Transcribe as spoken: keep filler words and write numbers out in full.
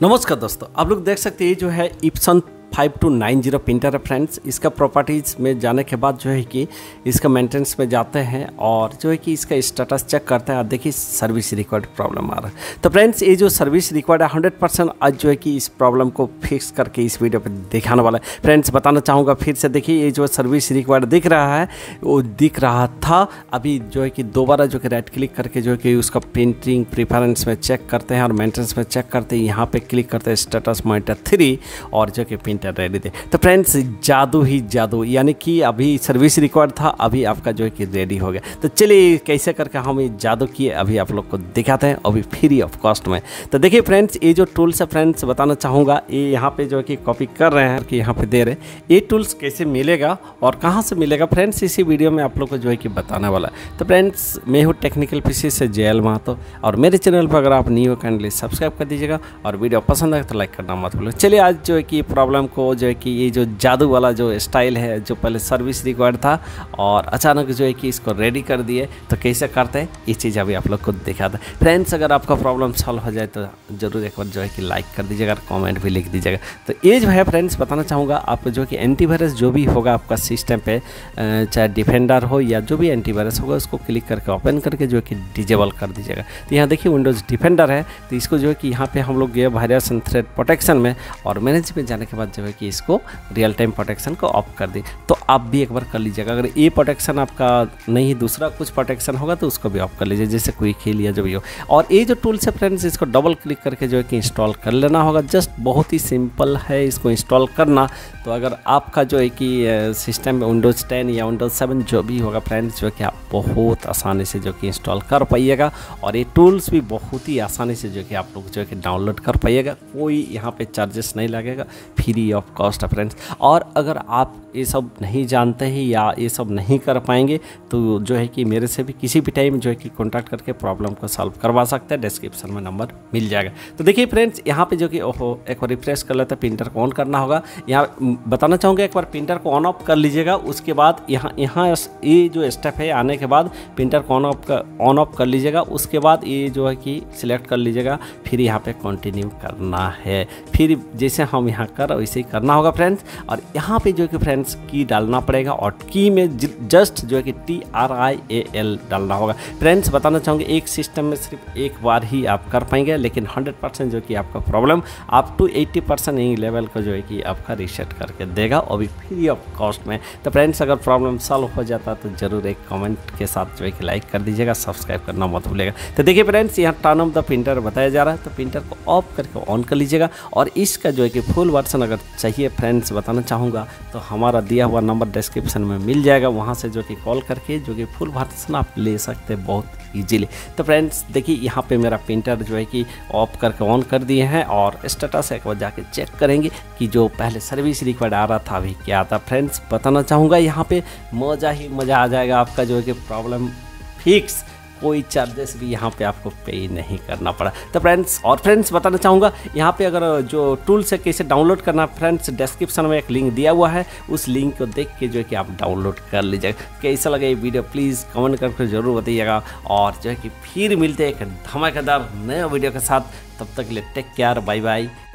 नमस्कार दोस्तों, आप लोग देख सकते हैं ये जो है Epson five two nine zero printer है फ्रेंड्स। इसका प्रॉपर्टीज़ में जाने के बाद जो है कि इसका मेंटेनेंस में जाते हैं और जो है कि इसका स्टेटस चेक करते हैं। आप देखिए सर्विस रिक्वायर्ड प्रॉब्लम आ रहा है। तो फ्रेंड्स ये जो सर्विस रिक्वायर्ड है हंड्रेड परसेंट आज जो है कि इस प्रॉब्लम को फिक्स करके इस वीडियो पे दिखाने वाला है। फ्रेंड्स बताना चाहूँगा फिर से, देखिए ये जो सर्विस रिक्वायर्ड दिख रहा है वो दिख रहा था, अभी जो है कि दोबारा जो कि राइट क्लिक करके जो है कि उसका प्रिंटिंग प्रेफरेंस में चेक करते हैं और मेंटेनेंस में चेक करते हैं। यहाँ पे क्लिक करते हैं स्टेटस मॉनिटर थ्री और जो कि प्रिंटर रेडी थे। तो फ्रेंड्स जादू ही जादू, यानी कि अभी सर्विस रिक्वायर्ड था, अभी आपका जो है कि रेडी हो गया। तो चलिए कैसे करके हम ये जादू किए अभी आप लोग को दिखाते हैं, अभी फ्री ऑफ कॉस्ट में। तो देखिए फ्रेंड्स ये जो टूल्स है फ्रेंड्स बताना चाहूँगा, ये यहाँ पे जो है कि कॉपी कर रहे हैं कि यहाँ पे दे रहे हैं। ये टूल्स कैसे मिलेगा और कहाँ से मिलेगा फ्रेंड्स इसी वीडियो में आप लोग को जो है कि बताने वाला है। तो फ्रेंड्स मैं हूँ टेक्निकल पीसी से जेएल महतो और मेरे चैनल पर अगर आप न्यू हो काइंडली सब्सक्राइब कर दीजिएगा और वीडियो पसंद आए तो लाइक करना मत भूलिए। चलिए आज जो है कि प्रॉब्लम को जो है कि ये जो जादू वाला जो स्टाइल है, जो पहले सर्विस रिक्वायर्ड था और अचानक जो है कि इसको रेडी कर दिए, तो कैसे करते हैं ये चीज़ अभी आप लोग को दिखाते हैं। फ्रेंड्स अगर आपका प्रॉब्लम सॉल्व हो जाए तो ज़रूर एक बार जो है कि लाइक कर दीजिएगा और कमेंट भी लिख दीजिएगा। तो ये जो है फ्रेंड्स बताना चाहूँगा आपको जो कि एंटीवायरस जो भी होगा आपका सिस्टम पे, चाहे डिफेंडर हो या जो भी एंटीवायरस होगा, उसको क्लिक करके ओपन करके जो है कि डिजेबल कर दीजिएगा। तो यहाँ देखिए विंडोज़ डिफेंडर है, तो इसको जो है कि यहाँ पे हम लोग गए वायरस एंड थ्रेड प्रोटेक्शन में और मैनेज में जाने के बाद जो है कि इसको रियल टाइम प्रोटेक्शन को ऑफ कर दी। तो आप भी एक बार कर लीजिएगा। अगर ये प्रोटेक्शन आपका नहीं दूसरा कुछ प्रोटेक्शन होगा तो उसको भी ऑफ कर लीजिए, जैसे कोई खेल या जो भी हो। और ये जो टूल्स है फ्रेंड्स इसको डबल क्लिक करके जो है कि इंस्टॉल कर लेना होगा। जस्ट बहुत ही सिंपल है इसको इंस्टॉल करना। तो अगर आपका जो है कि सिस्टम में विंडोज़ टेन या विंडोज़ सेवन जो भी होगा फ्रेंड्स, जो कि आप बहुत आसानी से जो कि इंस्टॉल कर पाइएगा और ये टूल्स भी बहुत ही आसानी से जो कि आप लोग जो है कि डाउनलोड कर पाइएगा। कोई यहाँ पे चार्जेस नहीं लगेगा, फ्री ऑफ कॉस्ट है फ्रेंड्स। और अगर आप ये सब नहीं जानते हैं या ये सब नहीं कर पाएंगे तो जो है कि मेरे से भी किसी भी टाइम जो है कि कॉन्टैक्ट करके प्रॉब्लम को सॉल्व करवा सकते हैं। डिस्क्रिप्शन में नंबर मिल जाएगा। तो देखिए फ्रेंड्स यहाँ पे जो कि ओहो एक बार रिफ्रेश कर लेते हैं, प्रिंटर को ऑन करना होगा। यहाँ बताना चाहूँगा एक बार प्रिंटर को ऑन ऑफ कर लीजिएगा। उसके बाद यहाँ यहाँ ये जो स्टेप है आने के बाद प्रिंटर को ऑन ऑफ ऑन ऑफ कर लीजिएगा। उसके बाद ये जो है कि सिलेक्ट कर लीजिएगा, फिर यहाँ पे कंटिन्यू करना है। फिर जैसे हम यहाँ कर वैसे ही करना होगा फ्रेंड्स। और यहाँ पे जो है कि फ्रेंड्स की डालना पड़ेगा और की में जस्ट जो है कि T R I A L डालना होगा। फ्रेंड्स बताना चाहूँगा एक सिस्टम में सिर्फ एक बार ही आप कर पाएंगे, लेकिन हंड्रेड परसेंट जो कि आपका problem up to eighty percent यही लेवल को जो है कि आपका रीसेट करके देगा और भी फ्री ऑफ कॉस्ट में। तो फ्रेंड्स अगर प्रॉब्लम सॉल्व हो जाता तो ज़रूर एक कमेंट के साथ जो है कि लाइक कर दीजिएगा, सब्सक्राइब करना मत भूलिएगा। तो देखिए फ्रेंड्स यहाँ टर्न ऑफ द प्रिंटर बताया जा रहा है, तो प्रिंटर को ऑफ करके ऑन कर लीजिएगा। और इसका जो है कि फुल वर्जन अगर चाहिए फ्रेंड्स बताना चाहूँगा तो हमारा दिया हुआ नंबर डिस्क्रिप्शन में मिल जाएगा, वहाँ से जो कि कॉल करके जो कि फुल वर्जन आप ले सकते हैं बहुत इजीली। तो फ्रेंड्स देखिए यहाँ पे मेरा प्रिंटर जो है कि ऑफ करके ऑन कर दिए हैं और स्टेटस एक बार जाके चेक करेंगे कि जो पहले सर्विस रिक्वायर्ड आ रहा था अभी क्या था। फ्रेंड्स बताना चाहूँगा यहाँ पे मज़ा ही मज़ा आ जाएगा आपका जो है कि प्रॉब्लम फिक्स, कोई चार्जेस भी यहाँ पे आपको पे नहीं करना पड़ा। तो फ्रेंड्स और फ्रेंड्स बताना चाहूँगा यहाँ पे अगर जो टूल्स है कैसे डाउनलोड करना, फ्रेंड्स डिस्क्रिप्शन में एक लिंक दिया हुआ है, उस लिंक को देख के जो है कि आप डाउनलोड कर लीजिएगा। कैसा लगा ये वीडियो प्लीज़ कमेंट करके ज़रूर बताइएगा। और जो है कि फिर मिलते हैं एक धमाकेदार नए वीडियो के साथ, तब तक के लिए टेक केयर, बाय बाय।